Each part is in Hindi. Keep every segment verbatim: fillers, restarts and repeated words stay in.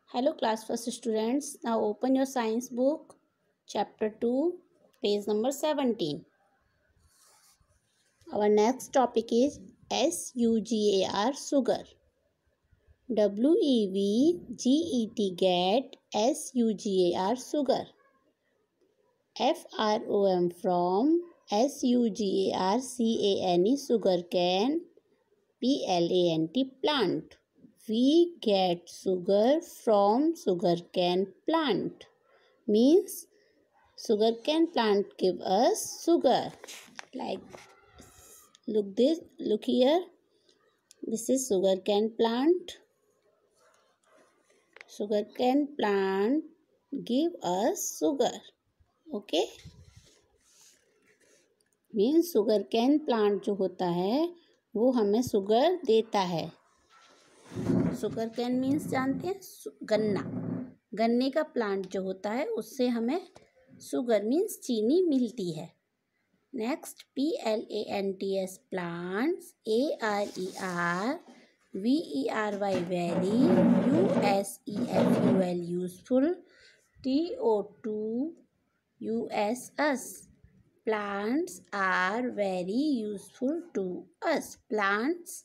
Hello class first students. Now open your science book, chapter two, page number seventeen. Our next topic is S U G A R, sugar. W E V G E T, get. S U G A R, sugar. F R O M, from. S U G A R C A N E, sugar cane. P L A N T, plant. We get sugar from sugarcane plant. Means sugarcane plant give us sugar. Like look this, look here. This is sugarcane plant. Sugarcane plant give us sugar. Okay. Means sugarcane plant जो होता है वो हमें सुगर देता है. शुगर कैन मीन्स जानते हैं, गन्ना. गन्ने का प्लांट जो होता है उससे हमें शुगर मीन्स चीनी मिलती है. Next P L A N T S, plants. A R E are V E R Y, very. U S E F U L, useful. T O to U S us, plants are very useful to us. Plants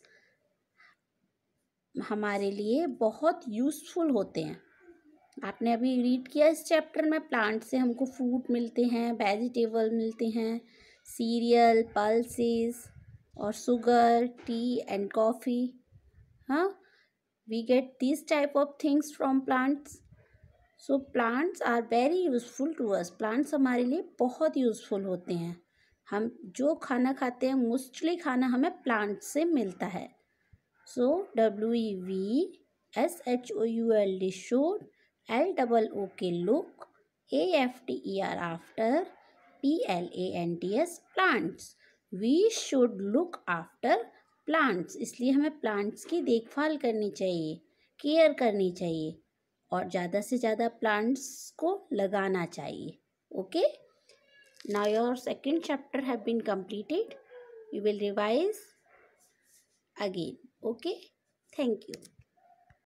हमारे लिए बहुत यूज़फुल होते हैं. आपने अभी रीड किया इस चैप्टर में. प्लांट से हमको फूड मिलते हैं, वेजिटेबल मिलते हैं, सीरियल, पल्सेस और शुगर, टी एंड कॉफ़ी. हाँ, we get this type of things from plants. So plants are very useful to us. Plants हमारे लिए बहुत यूज़फुल होते हैं. हम जो खाना खाते हैं मोस्टली खाना हमें प्लांट से मिलता है. So W E V S H O U L D, should. L double O K, look. A F T E R, after. P L A N T S, plants. We should look after plants. इसलिए हमें प्लांट्स की देखभाल करनी चाहिए, केयर करनी चाहिए और ज़्यादा से ज़्यादा प्लांट्स को लगाना चाहिए. Okay. Now your second chapter have been completed. You will revise again. Okay, thank you.